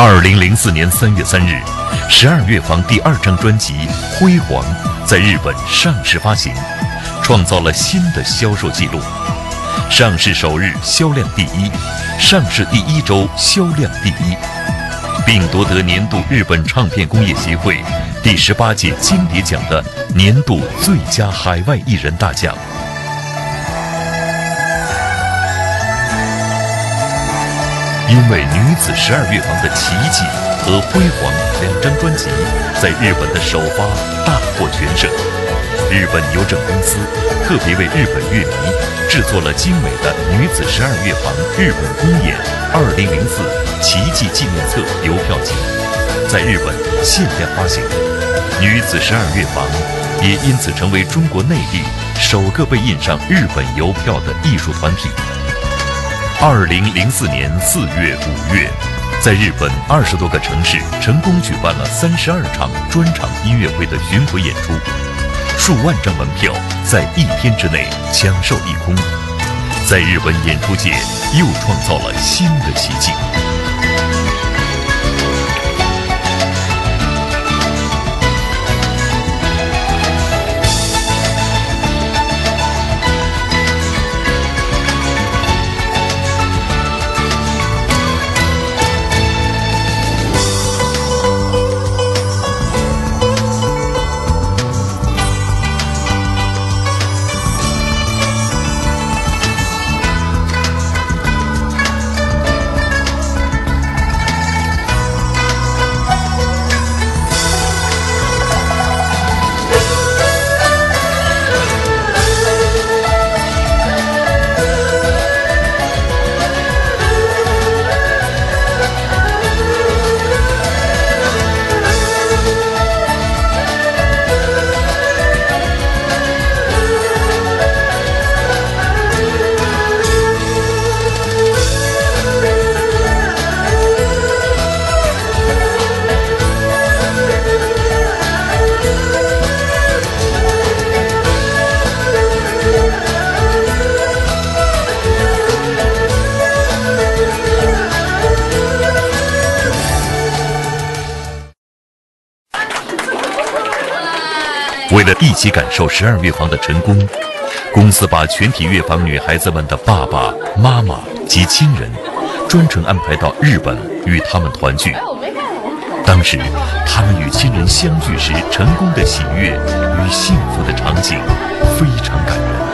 2004年3月3日，12乐坊第2张专辑《辉煌》在日本上市发行，创造了新的销售记录。上市首日销量第1，上市第1周销量第1，并夺得年度日本唱片工业协会第18届金蝶奖的年度最佳海外艺人大奖。因为女子12乐坊的奇迹和辉煌2张专辑在日本的首发大获全胜，日本邮政公司特别为日本乐迷制作了精美的女子12乐坊日本公演2004奇迹纪念册邮票集，在日本限量发行。女子12乐坊也因此成为中国内地首个被印上日本邮票的艺术团体。2004年4月、5月，在日本20多个城市成功举办了32场专场音乐会的巡回演出，数万张门票在1天之内抢售一空，在日本演出界又创造了新的奇迹。为了一起感受12乐坊的成功，公司把全体乐坊女孩子们的爸爸妈妈及亲人专程安排到日本与他们团聚。当时他们与亲人相聚时成功的喜悦与幸福的场景非常感人。